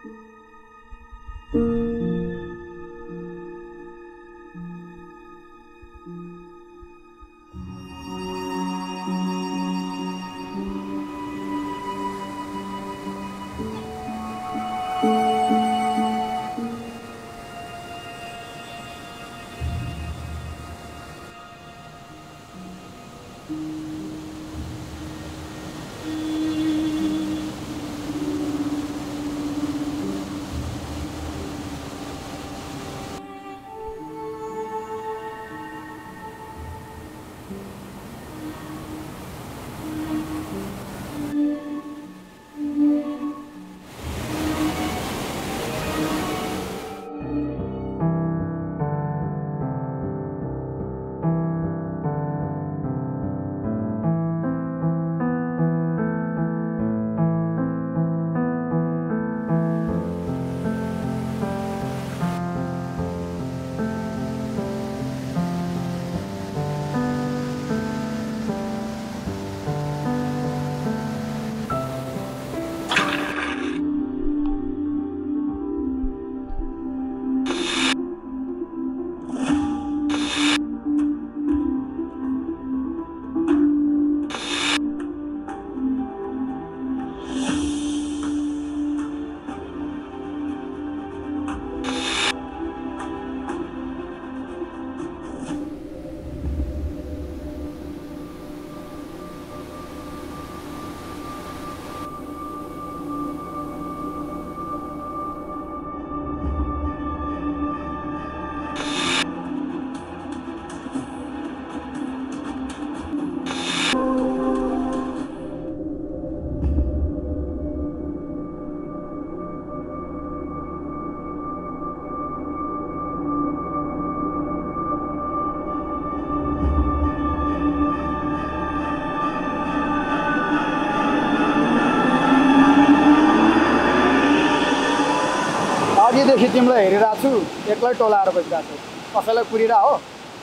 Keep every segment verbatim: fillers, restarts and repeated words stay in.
अघिदेखि तिमीलाई हेरिरहेको छु एक्लै टोलाएर बसिरहेको छु कसैलाई कुरिरा हो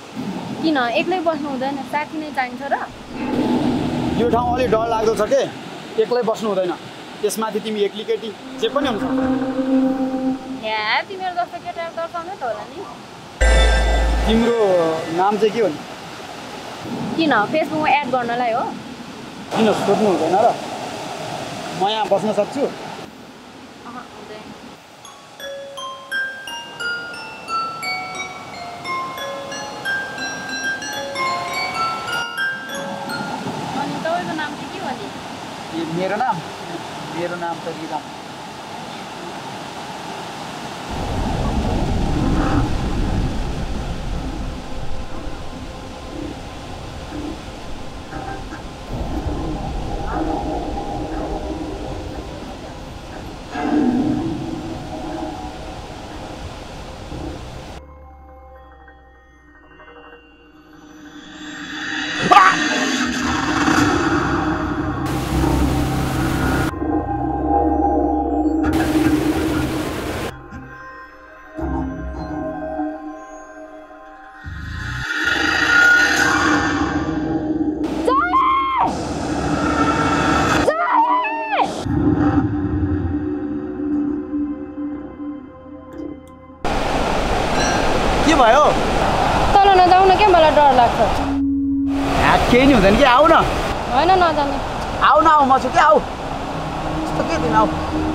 किन एक्लै बस्नु हुँदैन साथी नै चाहिन्छ र यो ठाउँ अलि डर लाग्दो छ के एक्लै बस्नु हुँदैन त्यसमाथि तिमी एक्ली केटी जे पनि हुन्छ या तिमीहरु जस्तो केटाहरु दर्शाउनै त होला नि तिम्रो नाम चाहिँ के हो नि किन फेसबुकमा एड गर्नलाई हो किन सोध्नु हुँदैन र म यहाँ बस्न सक्छु मेरो नाम मेरो नाम त रिदम के भयो तल नजाऊ न के मलाई डर लाग्छ केही नि हुँदैन कि आऊ न हैन नजाने आऊ न आऊ म छु कि आऊ यस्तो के दिन आऊ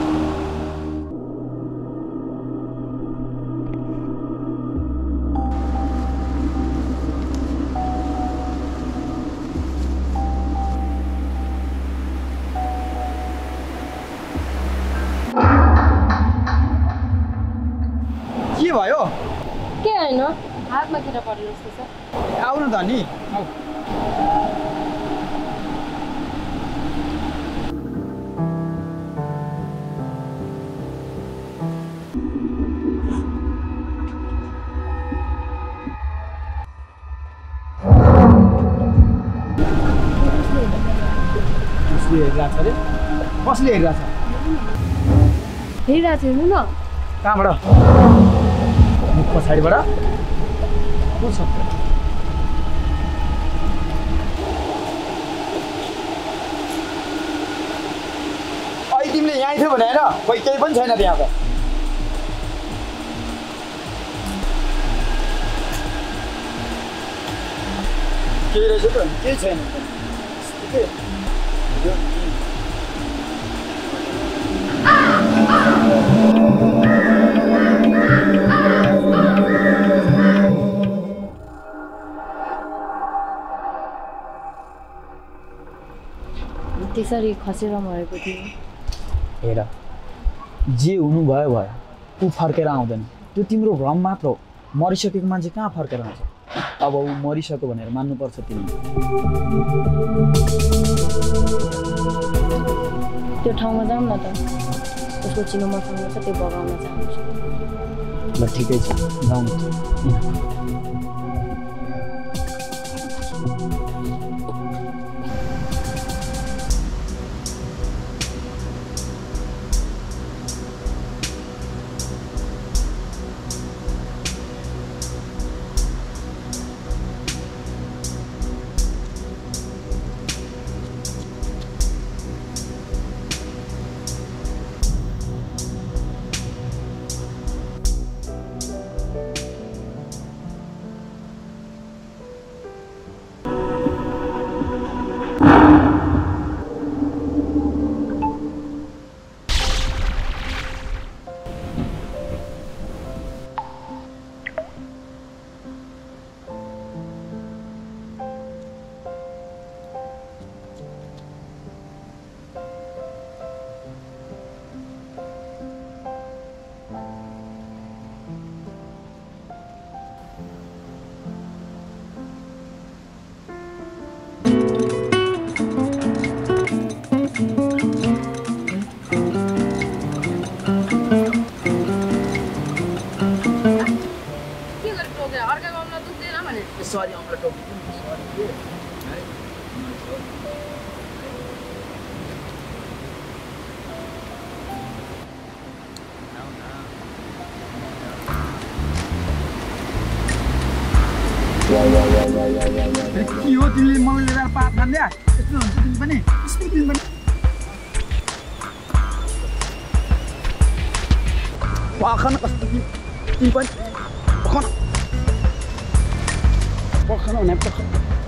के भयो के हैन हातमा किरा पर्यो जस्तो छ आऊ न त नि आऊ कसले हेरिरहेको छ रे कसले हेरिरहेको छ हेरिरहेको छु न कहाँबाट मुख पछाडिबाट को छ तिमीले यहीँ थियो भने होइन खोइ केही पनि छैन त्यहाँ त केही रहेछ त केही छैन त्यसरी खसेर मरेको थियो हेर जे हुनु भयो भयो ऊ फर्केर आउँदैन त्यो तिम्रो भ्रम मात्र हो मरिसकेको मान्छे कहाँ फर्केर आउँछ अब ऊ मरिसक्यो भनेर मान्नुपर्छ तिमी त्यो ठाउँमा जाऊँ न त उसको चिनो मसँग छ त्यो बगाउन चाहन्छु ल ठिकै छ जाउँ Sorry, I'm not talking. Sorry. के हो तिमीले मलाई लिएर पात खान्दिया यस्तो हुन्छ तिमी पनि यस्तो तिमी पनि वाखन कस्तो तिमी पनि वाखन वाखन भने वाखन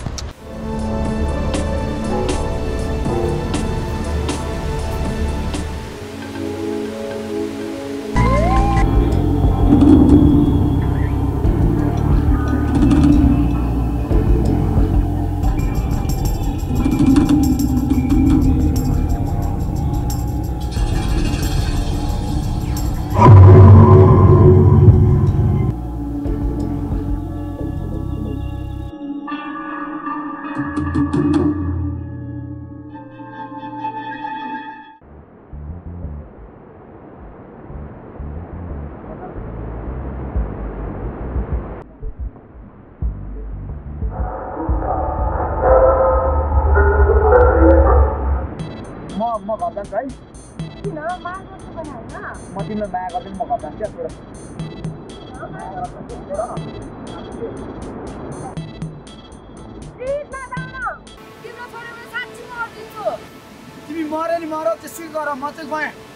म घर जान्छु है किन माया गर्छु भने हैन म तिमीलाई माया गर्दिन म घर जान्छु क्या छोरा तिमी मर्यो नि मर त्यसै गर म चाहिँ गएँ